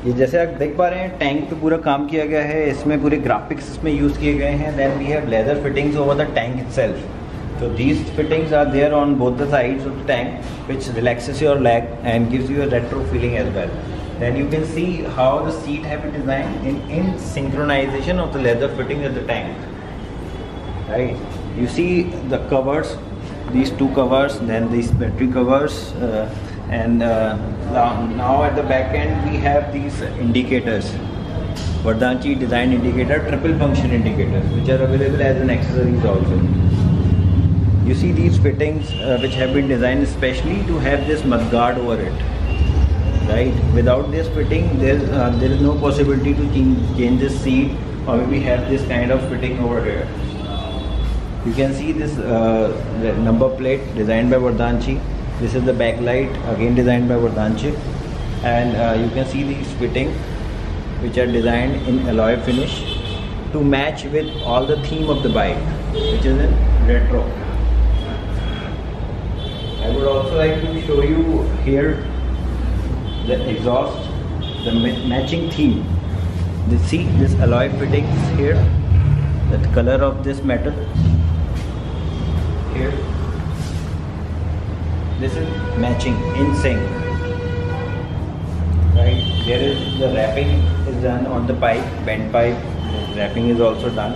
ये जैसे आप देख पा रहे हैं टैंक पे पूरा काम किया गया है, इसमें पूरे ग्राफिक्स इसमें यूज़ किए गए हैं। Then we have leather fittings over the tank itself. So these fittings are there on both the sides of the tank, which relaxes your leg and gives you a retro feeling as well. Then you can see how the seat have been designed in synchronization of the leather fitting at the tank. Right? You see the covers, these two covers, then these battery covers, and now at the back end we have these indicators. Verdanchi design indicator, triple function indicators, which are available as an accessories also. You see these fittings which have been designed especially to have this mudguard over it. Right? Without this fitting, there is no possibility to change this seat, or maybe have this kind of fitting over here. You can see this number plate designed by Verdanchi. This is the backlight, again designed by Verdanchi, and you can see these fittings which are designed in alloy finish to match with all the theme of the bike, which is in retro. I would also like to show you here the exhaust, the matching theme. See this alloy fittings here, the color of this metal here. This is matching in sync. Right? There is the wrapping is done on the pipe, bent pipe. Wrapping is also done.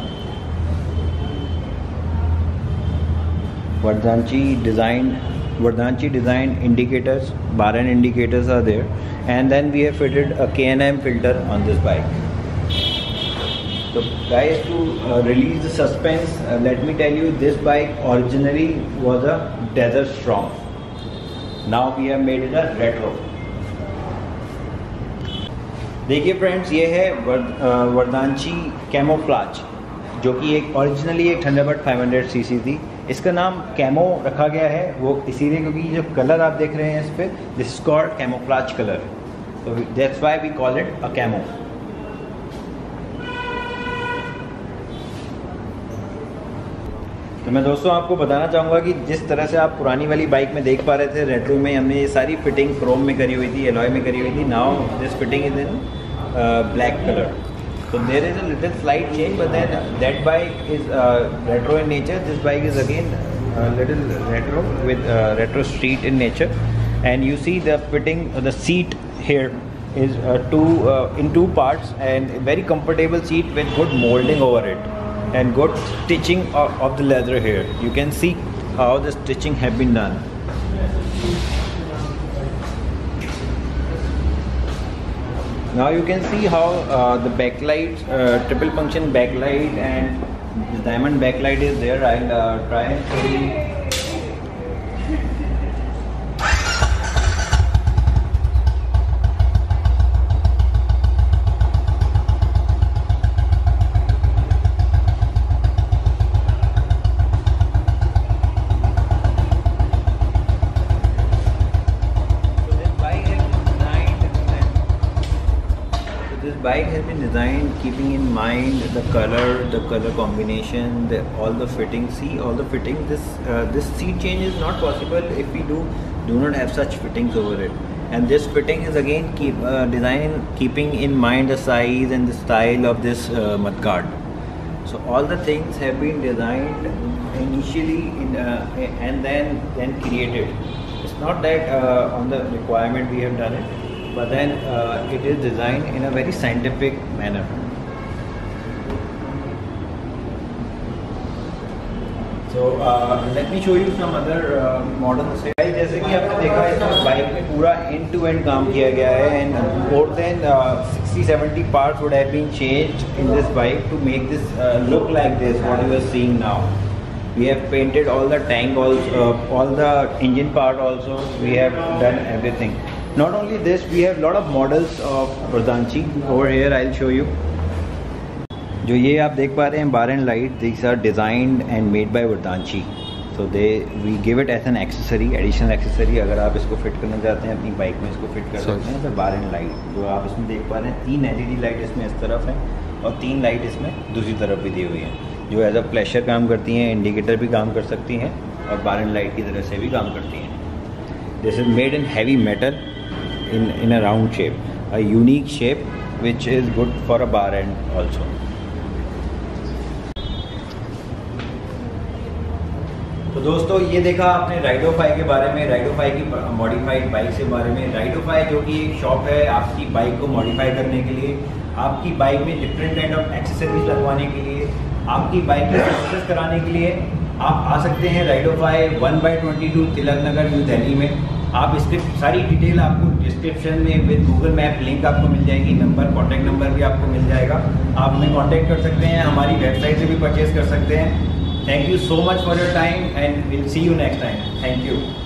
Verdanchi design indicators, bar and indicators are there, and then we have fitted a K&M filter on this bike. So guys, to release the suspense, let me tell you, this bike originally was a Desert Storm. Now we have made it a retro. देखिए friends, ये है वर्दांची camouflage, जो कि एक originally एक Thunderbird 500 CC थी। इसका नाम कैमो रखा गया है वो इसीलिए क्योंकि जो कलर आप देख रहे हैं इस पे, this is called camouflage colour, तो that's why we call it a camo. तो मैं दोस्तों आपको बताना चाहूँगा कि जिस तरह से आप पुरानी वाली बाइक में देख पा रहे थे रेट्रो में, हमने ये सारी फिटिंग क्रोम में करी हुई थी, एलॉय में करी हुई थी। Now this fitting is in black colour. So there is a little slight change, but then that bike is retro in nature. This bike is again little retro with retro street in nature. And you see the fitting, the seat here is in two parts, and very comfortable seat with good molding over it and good stitching of the leather here. You can see how the stitching have been done. Now you can see how the backlight, triple function backlight and the diamond backlight is there. I'll try and show you. This bike has been designed keeping in mind the color combination, all the fittings. See all the fittings. This seat change is not possible if we do not have such fittings over it. And this fitting is again designed keeping in mind the size and the style of this mudguard. So all the things have been designed initially and then created. It's not that on the requirement we have done it, but then it is designed in a very scientific manner. So let me show you some other models. जैसे कि आपने देखा है bike में पूरा end to end काम किया गया है, and more than 60-70 parts would have been changed in this bike to make this look like this what you are seeing now. We have painted all the tank also, all the engine part also. We have done everything. Not only this, we have lot of models of Verdanchi. Over here I'll show you. जो ये आप देख पा रहे हैं bar and light, these are designed and made by Verdanchi. So we give it as an accessory, additional accessory. अगर आप इसको फिट करना चाहते हैं अपनी बाइक में, इसको फिट कर सकते हैं। तो बार एंड लाइट जो आप इसमें देख पा रहे हैं, 3 LED लाइट इसमें इस तरफ है और 3 लाइट इसमें दूसरी तरफ भी दी हुई है, जो एज अ फ्लैशर काम करती हैं, इंडिकेटर भी काम कर सकती हैं और बार एंड लाइट की तरह से भी काम करती हैं. This is made in heavy metal in a round shape. a unique shape which is good for a bar end also. तो दोस्तों ये देखा आपने राइडोफाई के बारे में, राइडोफाई की मॉडिफाइड बाइक के बारे में। राइडोफाई जो कि एक शॉप है आपकी बाइक को मॉडिफाई करने के लिए, आपकी बाइक में डिफरेंट काइंड ऑफ एक्सेसरीज लगवाने के लिए, आपकी बाइक की सर्विस कराने के लिए आप आ सकते हैं राइडोफाई 1/22 तिलक नगर न्यू दिल्ली में। आप इसकी सारी डिटेल आपको डिस्क्रिप्शन में विद गूगल मैप लिंक आपको मिल जाएगी, नंबर कॉन्टैक्ट नंबर भी आपको मिल जाएगा। आप हमें कॉन्टैक्ट कर सकते हैं, हमारी वेबसाइट से भी परचेज कर सकते हैं। Thank you so much for your time and we'll see you next time. Thank you.